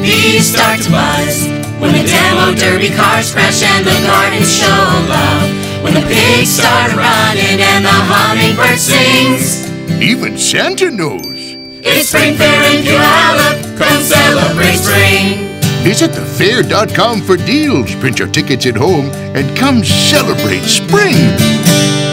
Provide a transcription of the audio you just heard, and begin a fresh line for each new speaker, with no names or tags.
bees start to buzz. When the demo derby cars crash and the gardens show love. When the pigs start running and the hummingbird sings.
Even Santa knows.
It's Spring Fair in Puyallup. Come celebrate spring.
Visit thefair.com for deals, print your tickets at home, and come celebrate spring.